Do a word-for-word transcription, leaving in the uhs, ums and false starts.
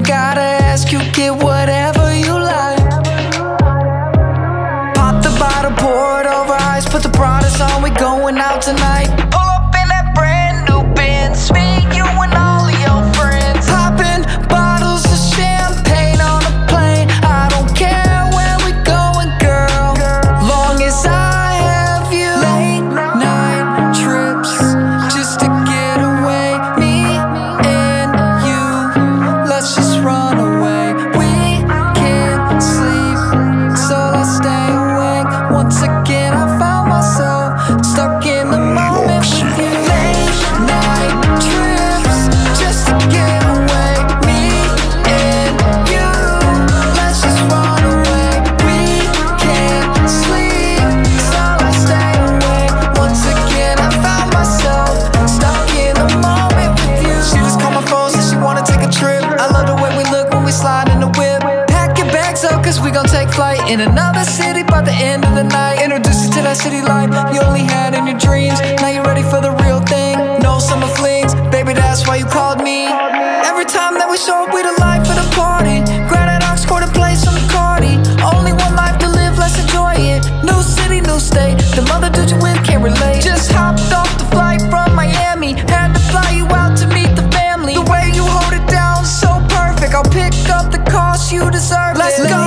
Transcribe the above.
gotta ask, you get whatever you like. Pop the bottle, pour it over ice, put the Pradas on, we going out tonight. Pull up in that brand new Benz, me, you and all of your friends. Popping bottles of champagne on a plane. I don't care where we going, girl, long as I have you. Late night trips just to get away, me and you. Let's just run away. We can't sleep, so let's stay awake. Once again I found myself stuck in the moment with you. Late night trips just to get away, me and you. Let's just run away. We can't sleep, so let's stay awake. Once again I found myself stuck in the moment with you. She just called my phone, said she wanna take a trip. I love the way we look when we slide in the whip. Pack your bags up, cause we gon' take flight in another city by the end of the night. Introduce you to that city life you only had in your dreams. Now you're ready for the real thing. No summer flings, baby, that's why you called me. Every time that we show up, we the life of the party. Grab that aux cord and play some Cardi. Only one life to live, let's enjoy it. New city, new state, the mother dude you with can't relate. Just hopped off the flight from Miami, had to fly you out to meet the family. The way you hold it down, so perfect. I'll pick up the cost, you deserve it. Let's go.